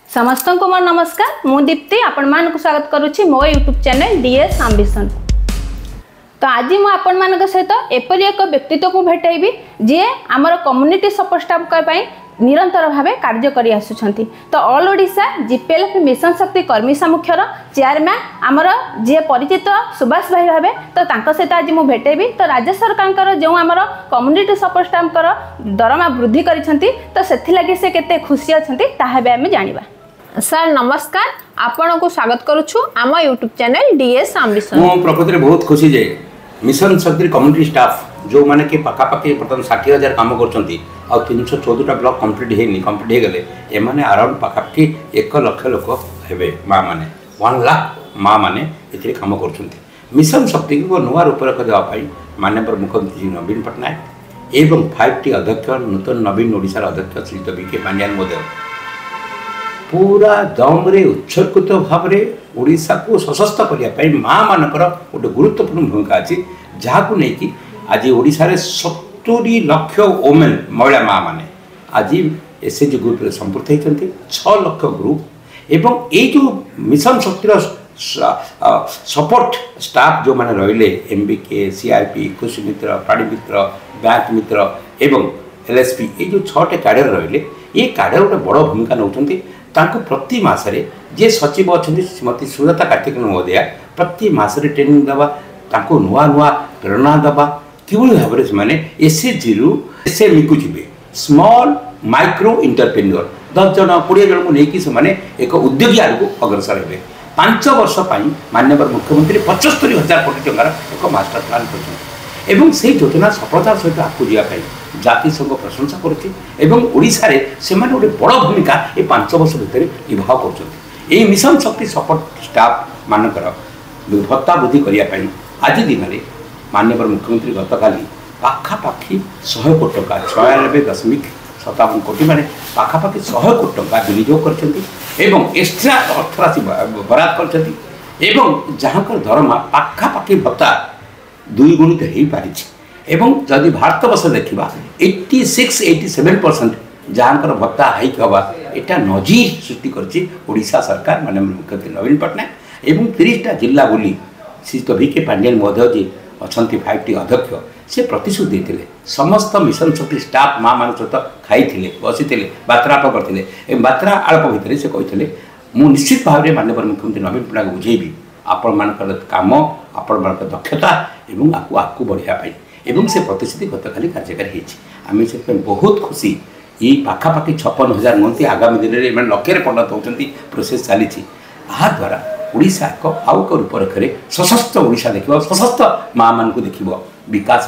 समस्त को मोर नमस्कार मु दीप्ति आपण मान स्वागत करुच्ची मो यूट्यूब चैनल डीएस एम्बिशन। तो आज मु आपण मान सहित एपरी एक व्यक्तित्व को भेटाइबी जी आमर कम्युनिटी सपोर्ट स्टाफ निरंतर भावे कार्य करि आसुछंती। तो ऑल ओडिशा जीपीएलएफ मिशन शक्ति कर्मी सामुख्यर चेयरमैन आमर जी परिचित सुभाष भाई भावे तो तांको सहित आज मु भेटेबी। तो राज्य सरकार जो आमर कम्युनिटी सपोर्ट स्टाफ दरमा वृद्धि करिसंती तो सेथि लागि से केते खुशी अछंती ताहा बे आमे जानिबा। सर नमस्कार, आपण को स्वागत करूछु आम यूट्यूब चैनल डीएस एम्बिशन। मो प्रकृति बहुत खुशी जे मिशन शक्ति कम्युनिटी स्टाफ जो माने के पाखापाखि बर्तमान 60,000 काम करछंती आ 314टा ब्लॉक कंप्लीट हो गले एमाने अराउंड पाखापाखि 1 लाख लोक हेबे माँ माने 1 लाख माँ माने एथिरे काम करछंती। मिशन शक्ति को नुआ रूप रख देवा पाई माननीय मुख्यमंत्री नवीन पटनायक एवं 5T अध्यक्ष नूतन नवीन ओडिशा अध्यक्ष श्री बीके पांड्यान महोदय पूरा दम्रे उत्सर्गित भाव में ओडिशा को सशक्त करने माँ मानकर गोटे गुरुत्वपूर्ण भूमिका अच्छी जहाँ को लेकिन आज ओडिशा रे 70 लाख वोमेन महिला माँ माने आज एसएचजी ग्रुप रे संपर्क होती 6 लाख ग्रुप एवं ये जो मिशन शक्तिर सपोर्ट स्टाफ जो माने रहिले एमबीके सीआरपी कृषि मित्र प्राणी मित्र बैंक मित्र एवं एलएसपी ये जो 6टे कैडर रहिले ये कैडर गोटे बड़ भूमिका नौकरी तांको प्रति मासरे जे सचिव अच्छा श्रीमती सुजाता कार्तिक महोदया प्रति मासरे ट्रेनिंग दबा तांको नुआ नुआ प्रेरणा दबा किभଳି भाବରେ ସେମାନେ एसएचजी रु एसएमई को जिबे स्मॉल माइक्रो एंटरप्रेन्योर 10 जन 20 जन को लेकिन से एक उद्योगी आगु अग्रसर हेबे 5 वर्ष पई माननीय मुख्यमंत्री 75,000 कोटी टंकार एक मास्टर प्लान करछन एवं से योजना सफलतार सहित आगु जिया पाई जाति संघ प्रशंसा करोड़शा से गोटे बड़ भूमिका ये 5 वर्ष भितर निर्वाह कर मिशन शक्ति सपोर्ट स्टाफ मानकर भत्ता वृद्धि करने आज दिन में माननीय मुख्यमंत्री गतकाली पाखापाखि 100 कोटी टंका 96.57 कोटी माने पाखापाखि 100 कोटी टंका विनियोग कर एक्सट्रा अर्थराशि बराद कर जहाँ दरमा पाखापाखि भत्ता 2 गुणित हो पारी एवं जदि भारत वर्ष देखा 86-87% जहाँ भत्ता हाइक हवा एटा नजीर सृष्टि करछि ओडिशा सरकार माननीय मुख्यमंत्री नवीन पटनायक एवं 30टा जिला बोली श्री बीके पांड्यान महोदय जी अच्छा 5T अध्यक्ष से प्रतिश्रुति देते समस्त मिशन शक्ति स्टाफ माँ मान सहित खाई बसी बार्तालाप करते बार्ता आलाप भितर से कहते मु निश्चित भाव में माननीय मुख्यमंत्री नवीन पटनायक बुझेबी आपण मान काम आपण मान दक्षता एवं आगू बढ़ाई एवं से प्रतिश्रुति गतकाली कार्यकारी होमें से बहुत खुशी ये पाखापाखि 56,000 नुहति आगामी दिन में लक्षे परिणत होती प्रोसेस चली द्वारा ओडिशा एक आउ एक रूपरेखे सशक्त ओडिशा देखिबो सशक्त माँ मान को देखिबो विकास।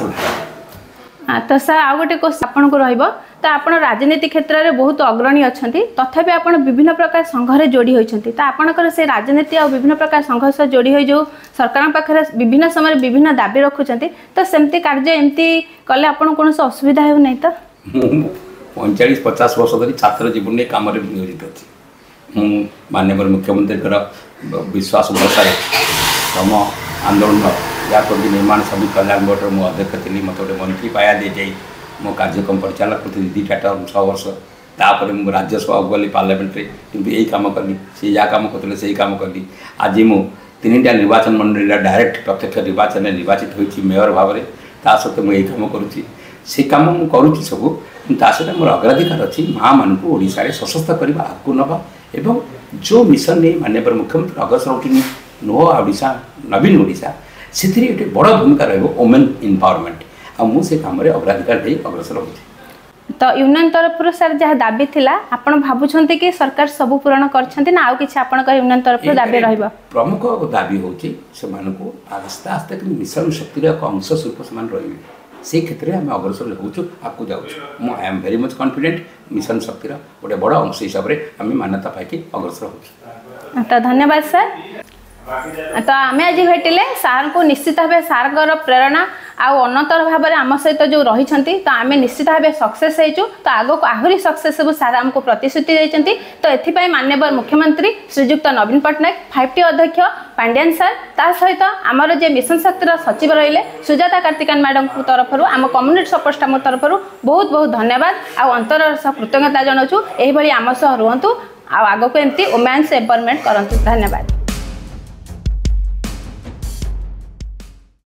तो सर आउ गोटे क्वेश्चन आपन को रहइबो तो आपण राजनीति क्षेत्र में बहुत अग्रणी अछंती तथापि आपण विभिन्न प्रकार संघरे जोड़ी होइछंती तो आपनकर से राजनीति और विभिन्न प्रकार संघ से जोड़ी होई जो सरकार पाखरे विभिन्न समय विभिन्न दाबी रखुछंती तो सेमती कार्य एमती कले आपण कोन से असुविधा हो नै तो 45-50 वर्ष धरी छात्र जीवन में काम नियोजित अच्छी माननीय मुख्यमंत्री विश्वास भरोसा श्रम आंदोलन या निर्माण सभी कल्याण बोर्ड मो अध्यक्ष थी मत गोटे मंत्री पाया दे जाए मो कार्यक्रम परिचालक करती 2टा टर्म 6 वर्ष तापर मु राज्यसभा गली पार्लियामेंट किंतु यही काम कली से या काम करते से काम कली आज मु 3टा निर्वाचन मंडल डायरेक्ट प्रत्यक्ष निर्वाचन निर्वाचित होती मेयर भाव में ता सत्ते मुझे यही काम करुँची से काम मुझे करुँची सब सहित मोर अग्राधिकार अच्छी माँ मान को ओडिशा सशक्त करने आगू नवा एवं जो मिशन नहीं माननीय मुख्यमंत्री अग्रसर उठनी नुआ ओडिशा नवीन ओडिशा से गोटे बड़ भूमिका रोमेन एम्पावरमेंट आ मुझे काम अग्राधिकार दे अग्रसर होती। तो यूनियन तरफ सर जहाँ दाबी थिला आपण भाबुछंती कि सरकार सब पूरण करछंती ना आउ किछि आपण का यूनियन तरफ दाबी रहइबो प्रमुख दाबी होची से मानको आस्ते आस्ते मिशन शक्ति एक अंश स्वरूप से रही से क्षेत्र में आम अग्रसर होचु आगू जाऊँ I am very much confident mission शक्तिर गोटे बड़ अंश हिसाब से आम मान्यता पाई अग्रसर हो। तो धन्यवाद सर। तो आम आज भेटिले सार को निश्चित भाव सार प्रेरणा आउ अन्नतर भाव में आम सहित जो रही तो आम निश्चित भाव सक्सेस होइचु तो आगो को आहरी सक्सेस सार आमको प्रतिश्रुति देइचंती तो एथिपाई माननीय मुख्यमंत्री श्रीजुक्त नवीन पटनायक 5T अध्यक्ष पांड्यान सर ता सहित आमर जे मिशन शक्तिर सचिव रहिले सुजाता कार्तिकान मैडम तरफ आम कम्युनिटी सपोर्ट स्टाफ तरफ बहुत बहुत धन्यवाद आ अंतर कृतज्ञता जनाऊँ यही आम सह रुहतु। आगको एमती वुमेन्स एम्पावरमेंट करंतु। धन्यवाद।